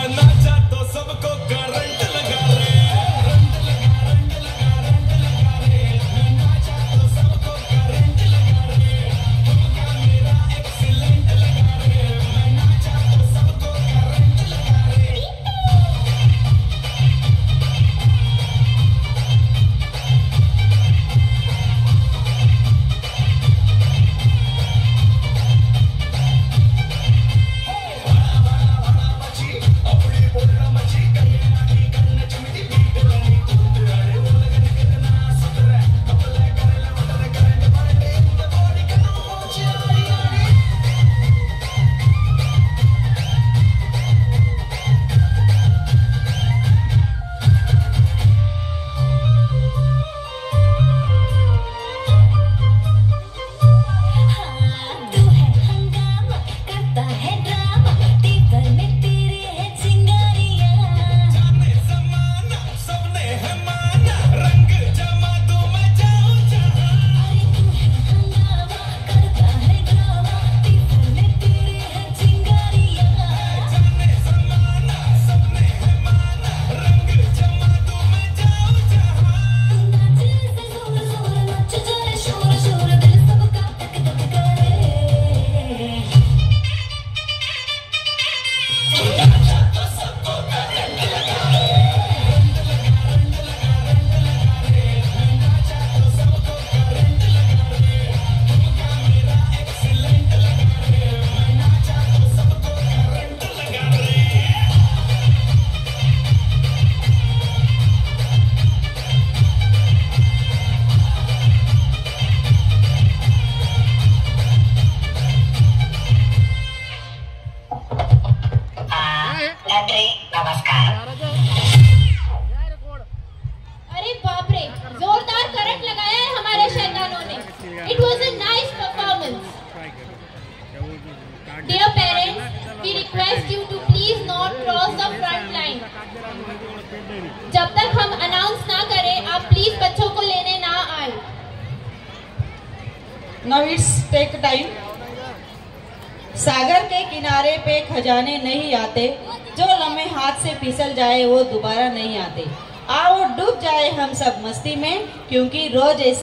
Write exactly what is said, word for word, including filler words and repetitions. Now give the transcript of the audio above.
अरे बाप रे, जोरदार करंट लगाया है हमारे शैतानों ने। It was a nice performance. Dear parents, we request you to please not cross the front line. जब तक हम अनाउंस ना करें, आप प्लीज बच्चों को लेने ना आए। Now it's take time. सागर के किनारे पे खजाने नहीं आते, जो लम्हे हाथ से फिसल जाए वो दोबारा नहीं आते। आओ डूब जाए हम सब मस्ती में, क्योंकि रोज